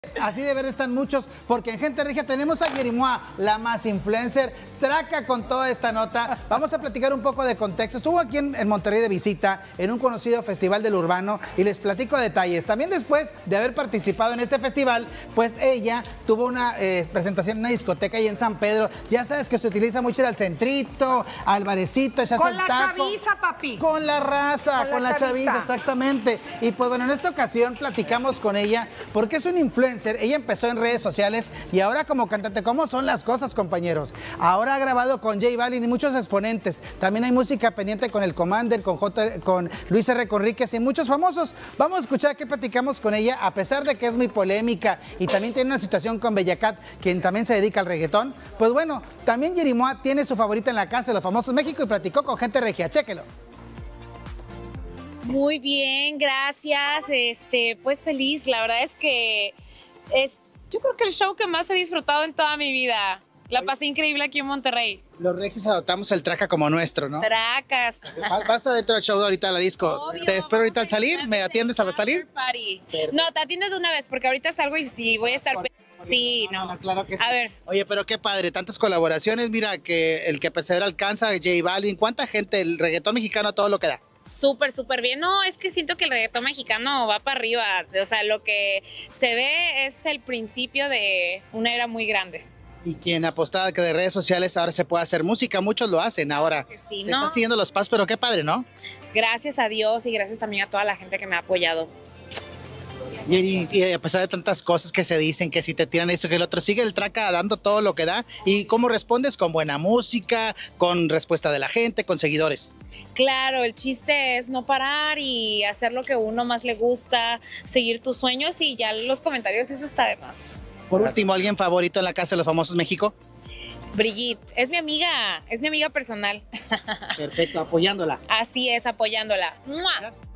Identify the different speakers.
Speaker 1: Así de ver están muchos, porque en Gente Regia tenemos a Yerimoa, la más influencer, traca con toda esta nota. Vamos a platicar un poco de contexto. Estuvo aquí en Monterrey de visita, en un conocido festival del urbano, y les platico detalles. También después de haber participado en este festival, pues ella tuvo una presentación en una discoteca ahí en San Pedro. Ya sabes que se utiliza mucho ir al centrito, al barecito, echarse
Speaker 2: con
Speaker 1: el
Speaker 2: la
Speaker 1: taco.
Speaker 2: chaviza, papi.
Speaker 1: Con la raza, con la chaviza, exactamente. Y pues bueno, en esta ocasión platicamos con ella, porque es una influencer. Ella empezó en redes sociales y ahora como cantante. ¿Cómo son las cosas, compañeros? Ahora ha grabado con J Balvin y muchos exponentes. También hay música pendiente con el Commander, con Luis R. Conríquez y muchos famosos. Vamos a escuchar qué platicamos con ella, a pesar de que es muy polémica y también tiene una situación con Bella Cat, quien también se dedica al reggaetón. Pues bueno, también Yerimoa tiene su favorita en la casa de los famosos México y platicó con Gente Regia. Chéquelo.
Speaker 3: Muy bien, gracias. Pues feliz. La verdad es que yo creo que el show que más he disfrutado en toda mi vida. La pasé increíble aquí en Monterrey.
Speaker 1: Los regios adoptamos el traca como nuestro, ¿no?
Speaker 3: Tracas.
Speaker 1: Vas adentro del show ahorita a la disco.
Speaker 3: Obvio,
Speaker 1: Te espero ahorita al salir. ¿Me atiendes al salir?
Speaker 3: No, te atiendo de una vez porque ahorita salgo y voy a estar... Sí, no.
Speaker 1: Claro que sí.
Speaker 3: A ver.
Speaker 1: Oye, pero qué padre, tantas colaboraciones. Mira, que el que persevera alcanza, J Balvin. ¿Cuánta gente? El reggaetón mexicano, todo lo que da.
Speaker 3: Súper, súper bien. No, es que siento que el reggaetón mexicano va para arriba. O sea, lo que se ve es el principio de una era muy grande.
Speaker 1: Y quien apostaba que de redes sociales ahora se puede hacer música, muchos lo hacen ahora.
Speaker 3: Que sí,
Speaker 1: Te
Speaker 3: ¿no?
Speaker 1: están siguiendo los pasos, pero qué padre, ¿no?
Speaker 3: Gracias a Dios y gracias también a toda la gente que me ha apoyado.
Speaker 1: Y a pesar de tantas cosas que se dicen, que si te tiran esto que el otro, sigue el traca dando todo lo que da. ¿Y cómo respondes? Con buena música, con respuesta de la gente, con seguidores.
Speaker 3: Claro, el chiste es no parar y hacer lo que uno más le gusta, seguir tus sueños y ya los comentarios, eso está de más.
Speaker 1: Por último, ¿alguien favorito en la casa de los famosos México?
Speaker 3: Brigitte, es mi amiga personal.
Speaker 1: Perfecto, apoyándola.
Speaker 3: Así es, apoyándola. ¡Mua!